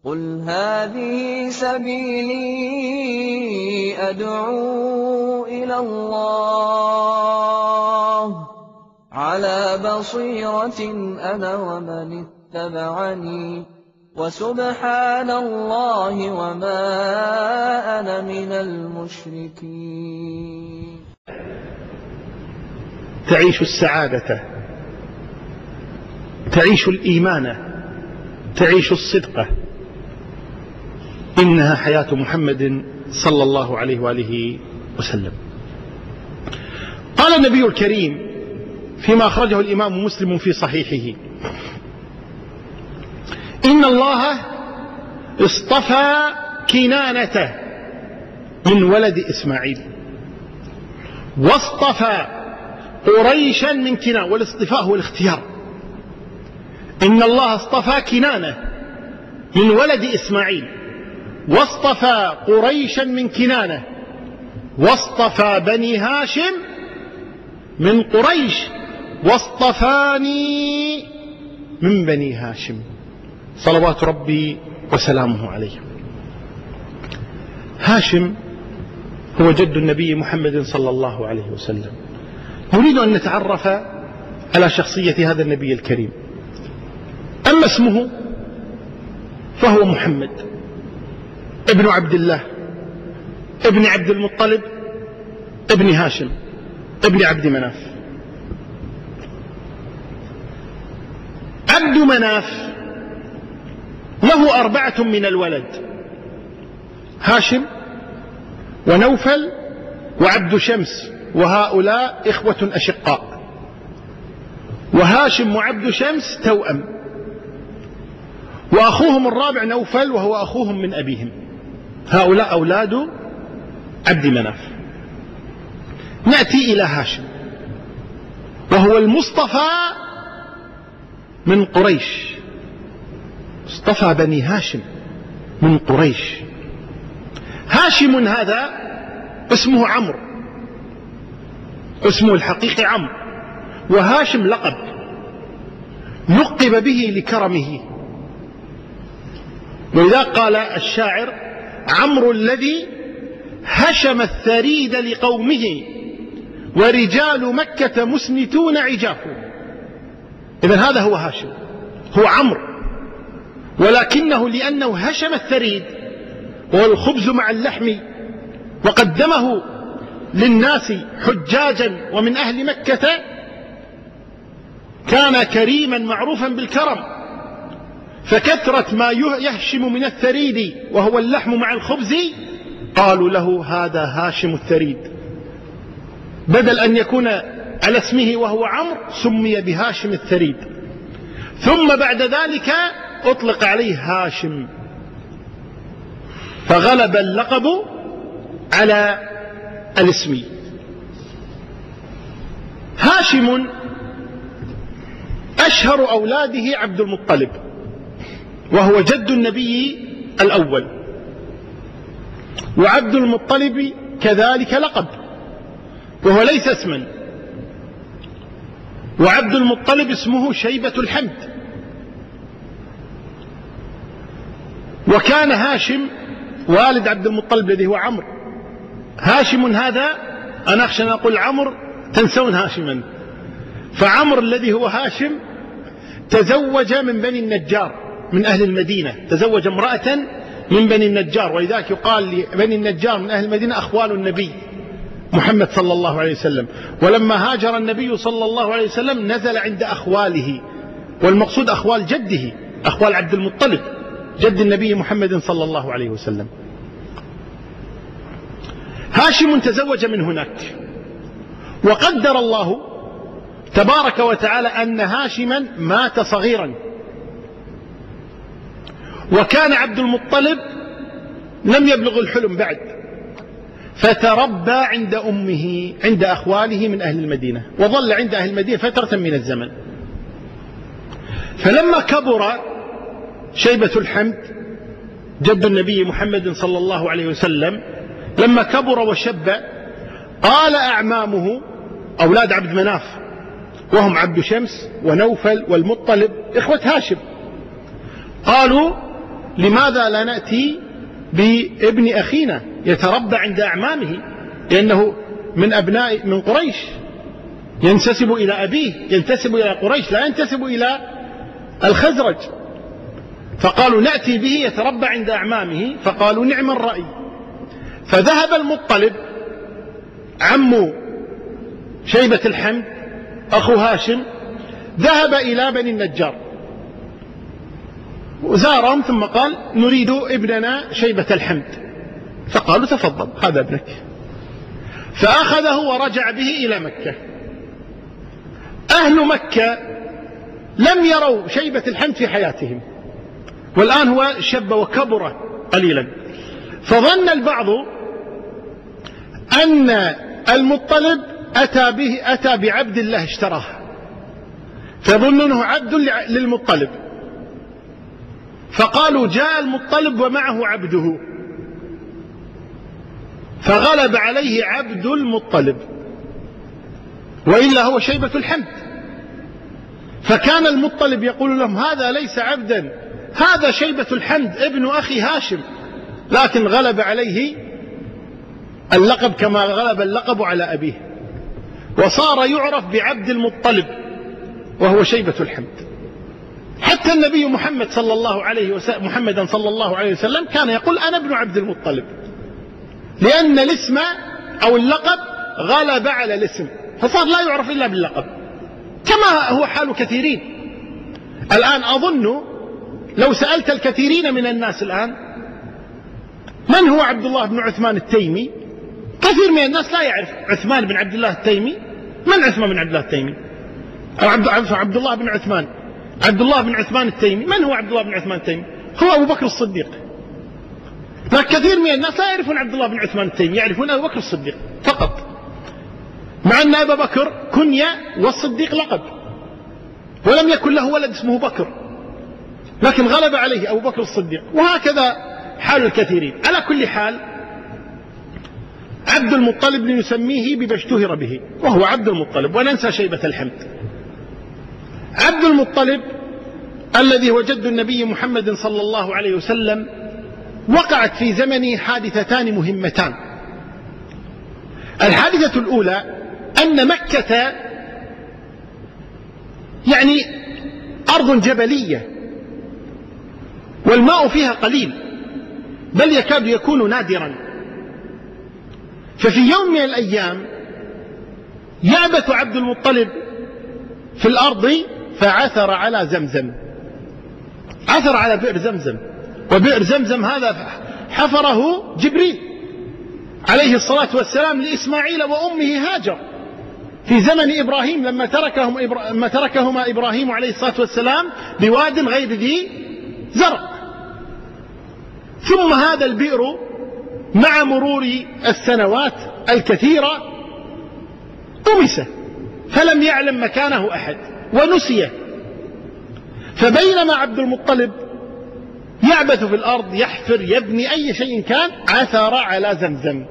قُلْ هَٰذِهِ سَبِيلِي أَدْعُو إِلَى اللَّهِ ۚ عَلَىٰ بَصِيرَةٍ أَنَا وَمَنِ اتَّبَعَنِي ۖ وَسُبْحَانَ اللَّهِ وَمَا أَنَا مِنَ الْمُشْرِكِينَ. تعيش السعادة، تعيش الإيمان، تعيش الصدق. إنها حياة محمد صلى الله عليه وآله وسلم. قال النبي الكريم فيما أخرجه الإمام مسلم في صحيحه: إن الله اصطفى كنانة من ولد إسماعيل، واصطفى قريشا من كنانة. والاصطفاء هو الاختيار. إن الله اصطفى كنانة من ولد إسماعيل، واصطفى قريشا من كنانة، واصطفى بني هاشم من قريش، واصطفاني من بني هاشم، صلوات ربي وسلامه عليه. هاشم هو جد النبي محمد صلى الله عليه وسلم. نريد أن نتعرف على شخصية هذا النبي الكريم. أما اسمه فهو محمد ابن عبد الله ابن عبد المطلب ابن هاشم ابن عبد مناف. عبد مناف له 4 من الولد: هاشم ونوفل وعبد شمس، وهؤلاء إخوة أشقاء، وهاشم وعبد شمس توأم، وأخوهم الرابع نوفل وهو أخوهم من أبيهم. هؤلاء أولاد عبد مناف. نأتي إلى هاشم، وهو المصطفى من قريش، اصطفى بني هاشم من قريش. هاشم هذا اسمه عمرو، اسمه الحقيقي عمرو، وهاشم لقب لقب به لكرمه. ولذا قال الشاعر: عمرو الذي هشم الثريد لقومه، ورجال مكة مسنتون عجافه. إذن هذا هو هاشم، هو عمرو، ولكنه لأنه هشم الثريد وهو الخبز مع اللحم، وقدمه للناس حجاجا ومن أهل مكة، كان كريما معروفا بالكرم، فكثرة ما يهشم من الثريد وهو اللحم مع الخبز قالوا له: هذا هاشم الثريد. بدل أن يكون على اسمه وهو عمرو سمي بهاشم الثريد، ثم بعد ذلك أطلق عليه هاشم، فغلب اللقب على الاسم. هاشم أشهر أولاده عبد المطلب، وهو جد النبي الأول، وعبد المطلب كذلك لقب وهو ليس اسما. وعبد المطلب اسمه شيبة الحمد. وكان هاشم والد عبد المطلب الذي هو عمرو. هاشم هذا أنا أخشى أن أقول عمرو تنسون هاشما، فعمرو الذي هو هاشم تزوج من بني النجار من أهل المدينة، تزوج امرأة من بني النجار، ولذلك يقال لبني النجار من أهل المدينة أخوال النبي محمد صلى الله عليه وسلم. ولما هاجر النبي صلى الله عليه وسلم نزل عند أخواله، والمقصود أخوال جده، أخوال عبد المطلب جد النبي محمد صلى الله عليه وسلم. هاشم تزوج من هناك، وقدر الله تبارك وتعالى أن هاشما مات صغيرا، وكان عبد المطلب لم يبلغ الحلم بعد، فتربى عند أمه عند أخواله من أهل المدينة، وظل عند أهل المدينة فترة من الزمن. فلما كبر شيبة الحمد جد النبي محمد صلى الله عليه وسلم، لما كبر وشب، قال أعمامه أولاد عبد مناف وهم عبد شمس ونوفل والمطلب إخوة هاشم، قالوا: لماذا لا نأتي بابن أخينا يتربى عند أعمامه، لأنه من قريش، ينتسب إلى أبيه، ينتسب إلى قريش، لا ينتسب إلى الخزرج. فقالوا نأتي به يتربى عند أعمامه، فقالوا نعم الرأي. فذهب المطلب عم شيبة الحمد أخو هاشم، ذهب إلى بني النجار وزارهم، ثم قال نريد ابننا شيبة الحمد، فقالوا تفضل هذا ابنك. فأخذه ورجع به إلى مكة. أهل مكة لم يروا شيبة الحمد في حياتهم، والآن هو شب وكبر قليلا، فظن البعض أن المطلب أتى بعبد الله اشتراه، فظنونه عبد للمطلب، فقالوا جاء المطلب ومعه عبده، فغلب عليه عبد المطلب، وإلا هو شيبة الحمد. فكان المطلب يقول لهم هذا ليس عبدا، هذا شيبة الحمد ابن أخي هاشم، لكن غلب عليه اللقب كما غلب اللقب على أبيه، وصار يعرف بعبد المطلب وهو شيبة الحمد. حتى النبي محمدا صلى الله عليه وسلم كان يقول أنا ابن عبد المطلب، لأن الاسم أو اللقب غلب على الاسم، فصار لا يعرف إلا باللقب، كما هو حال كثيرين الآن. أظن لو سألت الكثيرين من الناس الآن من هو عبد الله بن عثمان التيمي، كثير من الناس لا يعرف عثمان بن عبد الله التيمي. من عثمان بن عبد الله التيمي؟ أو عبد الله بن عثمان، عبد الله بن عثمان التيمي. من هو عبد الله بن عثمان التيمي؟ هو أبو بكر الصديق. لكن كثير من الناس لا يعرفون عبد الله بن عثمان التيمي، يعرفون أبو بكر الصديق فقط، مع أن أبا بكر كنية والصديق لقب، ولم يكن له ولد اسمه بكر، لكن غلب عليه أبو بكر الصديق. وهكذا حال الكثيرين. على كل حال عبد المطلب لنسميه بما اشتهر به، وهو عبد المطلب، وننسى شيبة الحمد. عبد المطلب الذي هو جد النبي محمد صلى الله عليه وسلم، وقعت في زمنه حادثتان مهمتان. الحادثة الأولى أن مكة يعني أرض جبلية، والماء فيها قليل، بل يكاد يكون نادرا. ففي يوم من الأيام يعبث عبد المطلب في الأرض، فعثر على زمزم، عثر على بئر زمزم. وبئر زمزم هذا حفره جبريل عليه الصلاة والسلام لإسماعيل وأمه هاجر في زمن إبراهيم، لما تركهما إبراهيم عليه الصلاة والسلام بواد غير ذي زرع. ثم هذا البئر مع مرور السنوات الكثيرة طمس، فلم يعلم مكانه أحد ونسي. فبينما عبد المطلب يعبث في الأرض، يحفر، يبني أي شيء كان، عثر على زمزم.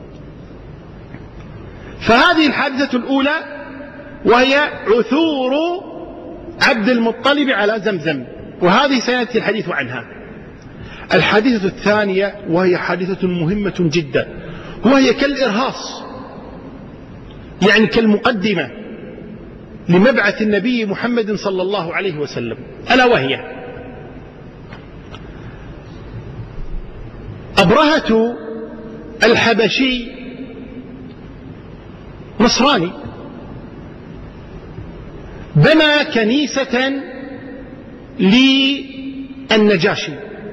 فهذه الحادثة الأولى، وهي عثور عبد المطلب على زمزم، وهذه سيأتي الحديث عنها. الحادثة الثانية وهي حادثة مهمة جدا، وهي كالإرهاص، يعني كالمقدمة لمبعث النبي محمد صلى الله عليه وسلم، ألا وهي أبرهة الحبشي نصراني، بنى كنيسة للنجاشي،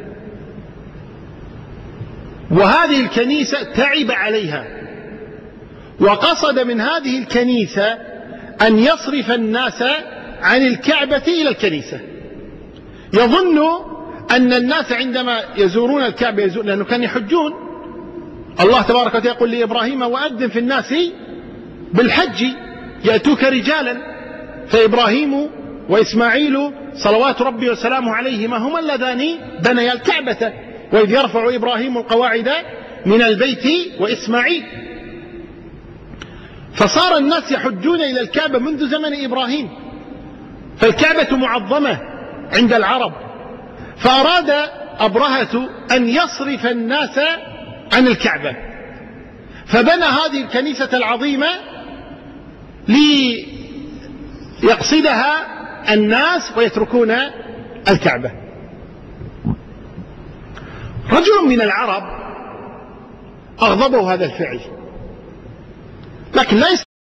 وهذه الكنيسة تعب عليها، وقصد من هذه الكنيسة أن يصرف الناس عن الكعبة إلى الكنيسة. يظن أن الناس عندما يزورون الكعبة لأنه كانوا يحجون، الله تبارك وتعالى يقول لإبراهيم وأذن في الناس بالحج يأتوك رجالا، فإبراهيم وإسماعيل صلوات ربي وسلامه عليهما هما اللذان بنيا الكعبة، وإذ يرفع إبراهيم القواعد من البيت وإسماعيل. فصار الناس يحجون إلى الكعبة منذ زمن إبراهيم، فالكعبة معظمة عند العرب. فأراد أبرهة أن يصرف الناس عن الكعبة، فبنى هذه الكنيسة العظيمة ليقصدها الناس ويتركون الكعبة. رجل من العرب أغضبه هذا الفعل، لكن لا